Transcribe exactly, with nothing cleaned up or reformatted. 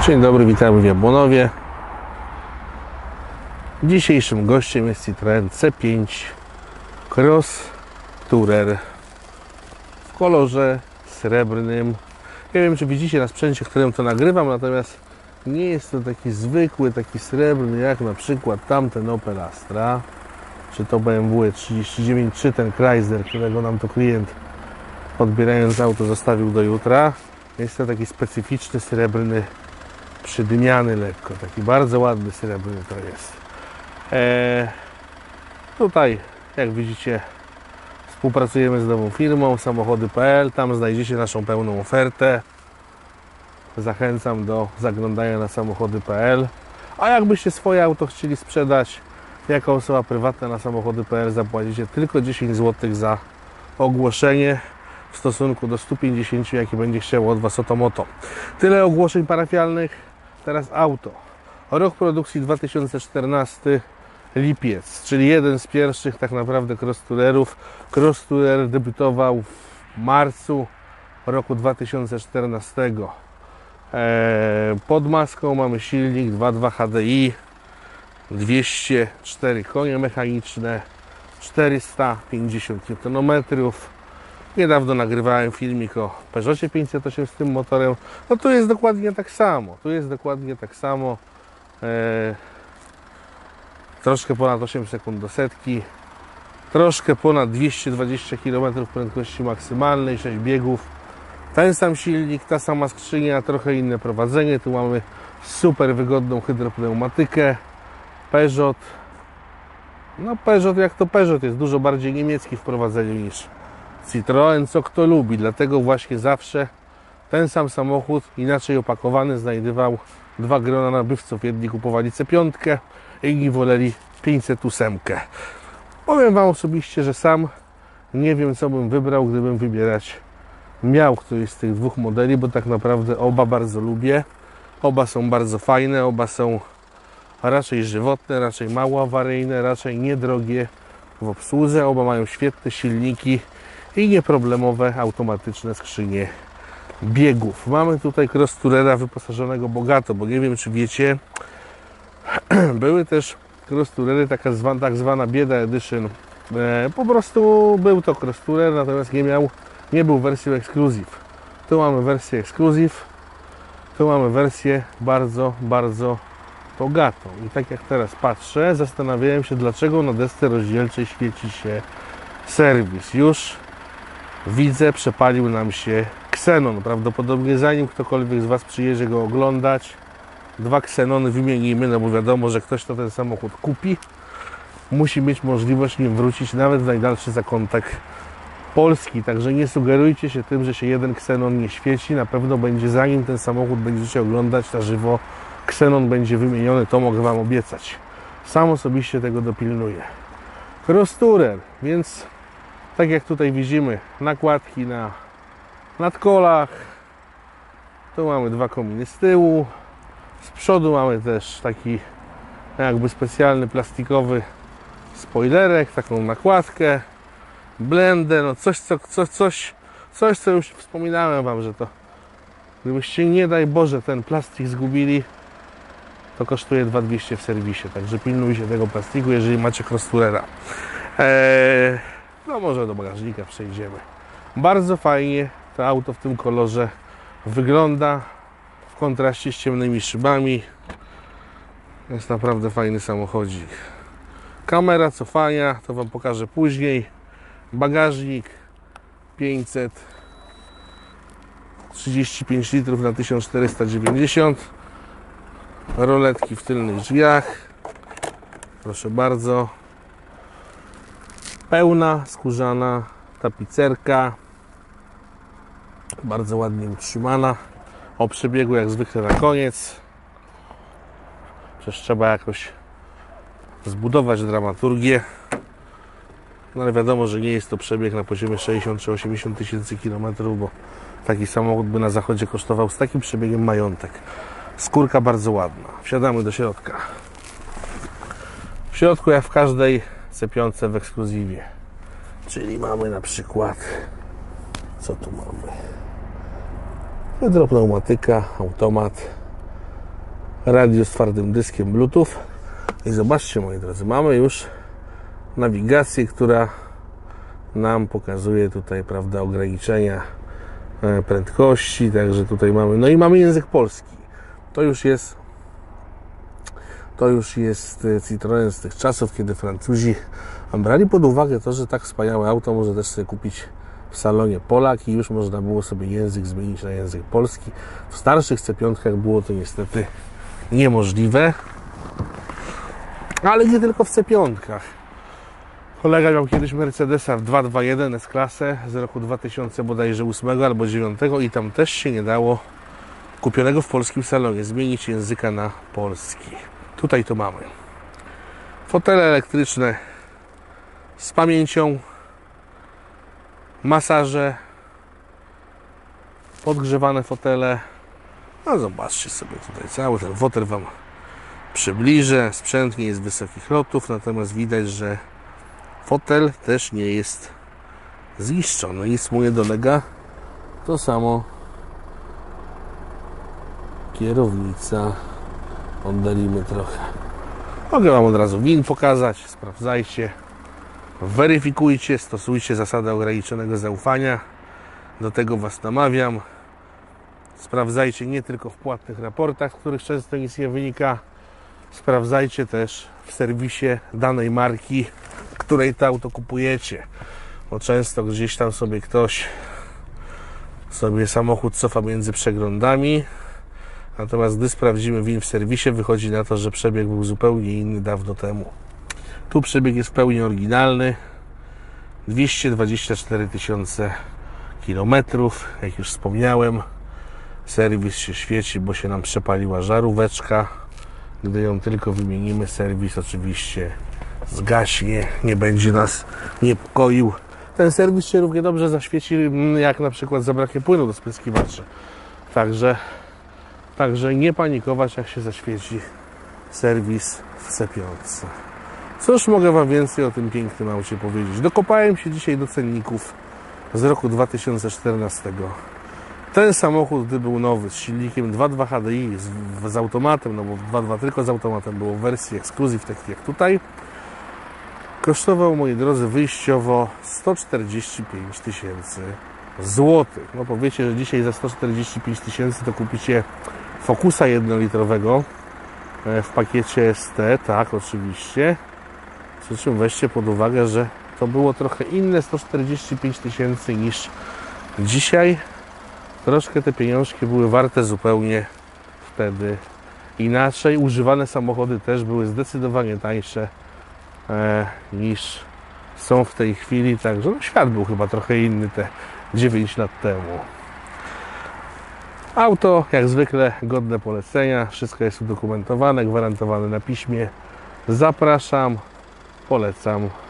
Dzień dobry, witamy w Jabłonowie. Dzisiejszym gościem jest Citroen C pięć Cross Tourer w kolorze srebrnym. Nie wiem, czy widzicie na sprzęcie, którym to nagrywam, natomiast nie jest to taki zwykły, taki srebrny, jak na przykład tamten Opel Astra, czy to B M W trzydzieści dziewięć, czy ten Chrysler, którego nam to klient, odbierając auto, zostawił do jutra. Jest to taki specyficzny, srebrny, przydmiany lekko, taki bardzo ładny srebrny to jest. Eee, tutaj, jak widzicie, współpracujemy z nową firmą samochody kropka p l, tam znajdziecie naszą pełną ofertę. Zachęcam do zaglądania na samochody kropka p l. A jakbyście swoje auto chcieli sprzedać jako osoba prywatna, na samochody kropka p l zapłacicie tylko dziesięć złotych za ogłoszenie w stosunku do stu pięćdziesięciu, jakie będzie chciało od Was Otomoto. Tyle ogłoszeń parafialnych. Teraz auto. Rok produkcji dwa tysiące czternasty, lipiec, czyli jeden z pierwszych tak naprawdę cross tourerów. Cross tourer debiutował w marcu roku dwa tysiące czternastego. Eee, pod maską mamy silnik dwa przecinek dwa H D I, dwieście cztery konie mechaniczne, czterysta pięćdziesiąt niutonometrów. Niedawno nagrywałem filmik o Peugeocie pięćset osiem z tym motorem. No tu jest dokładnie tak samo. Tu jest dokładnie tak samo. Eee, troszkę ponad osiem sekund do setki. Troszkę ponad dwieście dwadzieścia kilometrów prędkości maksymalnej, sześć biegów. Ten sam silnik, ta sama skrzynia, trochę inne prowadzenie. Tu mamy super wygodną hydropneumatykę. Peugeot. No Peugeot jak to Peugeot, jest dużo bardziej niemiecki w prowadzeniu niż Citroen, co kto lubi, dlatego właśnie zawsze ten sam samochód, inaczej opakowany, znajdował dwa grona nabywców. Jedni kupowali C pięć, inni woleli pięćset osiem. Powiem Wam osobiście, że sam nie wiem, co bym wybrał, gdybym wybierać miał któryś z tych dwóch modeli, bo tak naprawdę oba bardzo lubię. Oba są bardzo fajne, oba są raczej żywotne, raczej mało awaryjne, raczej niedrogie w obsłudze. Oba mają świetne silniki i nieproblemowe automatyczne skrzynie biegów. Mamy tutaj cross tourera wyposażonego bogato, bo nie wiem, czy wiecie, były też cross tourery, taka zwana, tak zwana bieda edition. E, po prostu był to cross tourer, natomiast nie miał, nie był wersją exclusive. Tu mamy wersję exclusive, tu mamy wersję bardzo, bardzo bogatą. I tak jak teraz patrzę, zastanawiałem się, dlaczego na desce rozdzielczej świeci się serwis. Już widzę, przepalił nam się ksenon. Prawdopodobnie zanim ktokolwiek z Was przyjedzie go oglądać, dwa ksenony wymienimy, no bo wiadomo, że ktoś, kto ten samochód kupi, musi mieć możliwość nim wrócić nawet w najdalszy zakątek Polski. Także nie sugerujcie się tym, że się jeden ksenon nie świeci. Na pewno będzie, zanim ten samochód będziecie oglądać na żywo, ksenon będzie wymieniony, to mogę Wam obiecać. Sam osobiście tego dopilnuję. Cross tourer, więc tak jak tutaj widzimy, nakładki na nadkolach. Tu mamy dwa kominy z tyłu. Z przodu mamy też taki jakby specjalny plastikowy spoilerek, taką nakładkę, blendę, no coś, co, coś, coś, coś, co już wspominałem Wam, że to gdybyście, nie daj Boże, ten plastik zgubili, to kosztuje dwa tysiące dwieście w serwisie, także pilnujcie tego plastiku, jeżeli macie cross tourera. Eee, no może do bagażnika przejdziemy. Bardzo fajnie to auto w tym kolorze wygląda w kontraście z ciemnymi szybami. Jest naprawdę fajny samochodzik. Kamera cofania, to Wam pokażę później. Bagażnik pięćset trzydzieści pięć litrów na tysiąc czterysta dziewięćdziesiąt. Roletki w tylnych drzwiach. Proszę bardzo. Pełna, skórzana tapicerka. Bardzo ładnie utrzymana. O przebiegu jak zwykle na koniec. Przecież trzeba jakoś zbudować dramaturgię. No ale wiadomo, że nie jest to przebieg na poziomie sześćdziesiąt czy osiemdziesiąt tysięcy kilometrów, bo taki samochód by na zachodzie kosztował z takim przebiegiem majątek. Skórka bardzo ładna. Wsiadamy do środka. W środku jak w każdej C pięć w ekskluzywie. Czyli mamy na przykład, co tu mamy? Hydropneumatyka, automat, radio z twardym dyskiem Bluetooth i zobaczcie, moi drodzy, mamy już nawigację, która nam pokazuje tutaj, prawda, ograniczenia prędkości, także tutaj mamy, no i mamy język polski. To już jest to już jest Citroen z tych czasów, kiedy Francuzi brali pod uwagę to, że tak wspaniałe auto może też sobie kupić w salonie Polak i już można było sobie język zmienić na język polski. W starszych C pięć było to niestety niemożliwe, ale nie tylko w C pięć. Kolega miał kiedyś Mercedesa w dwieście dwadzieścia jeden S-klasę z roku dwa tysiące bodajże ósmego albo dziewiątego i tam też się nie dało kupionego w polskim salonie zmienić języka na polski. Tutaj to mamy fotele elektryczne z pamięcią, masaże, podgrzewane fotele. No zobaczcie sobie tutaj cały ten fotel Wam przybliżę. Sprzęt nie jest wysokich lotów, natomiast widać, że fotel też nie jest zniszczony. Nic mu nie dolega. To samo kierownica. Oddalimy trochę. Mogę Wam od razu win pokazać. Sprawdzajcie, weryfikujcie, stosujcie zasadę ograniczonego zaufania. Do tego Was namawiam. Sprawdzajcie nie tylko w płatnych raportach, z których często nic nie wynika. Sprawdzajcie też w serwisie danej marki, której to auto kupujecie. Bo często gdzieś tam sobie ktoś sobie samochód cofa między przeglądami. Natomiast gdy sprawdzimy win w serwisie, wychodzi na to, że przebieg był zupełnie inny dawno temu. Tu przebieg jest w pełni oryginalny. dwieście dwadzieścia cztery tysiące kilometrów. Jak już wspomniałem, serwis się świeci, bo się nam przepaliła żaróweczka. Gdy ją tylko wymienimy, serwis oczywiście zgaśnie, nie będzie nas niepokoił. Ten serwis się równie dobrze zaświeci, jak na przykład zabraknie płynu do spryskiwaczy. Także, także nie panikować, jak się zaświeci serwis w C pięć. Cóż mogę Wam więcej o tym pięknym aucie powiedzieć? Dokopałem się dzisiaj do cenników z roku dwa tysiące czternastego. Ten samochód, gdy był nowy, z silnikiem dwa przecinek dwa H D I, z, z automatem, no bo dwa przecinek dwa tylko z automatem było w wersji ekskluzyw, tak jak tutaj, kosztował, moi drodzy, wyjściowo sto czterdzieści pięć tysięcy złotych. No powiecie, że dzisiaj za sto czterdzieści pięć tysięcy to kupicie Focusa jednolitrowego w pakiecie S T, tak, oczywiście. Przy czym weźcie pod uwagę, że to było trochę inne sto czterdzieści pięć tysięcy niż dzisiaj. Troszkę te pieniążki były warte zupełnie wtedy inaczej. Używane samochody też były zdecydowanie tańsze e, niż są w tej chwili. Także no, świat był chyba trochę inny te dziewięć lat temu. Auto jak zwykle godne polecenia. Wszystko jest udokumentowane, gwarantowane na piśmie. Zapraszam, polecam.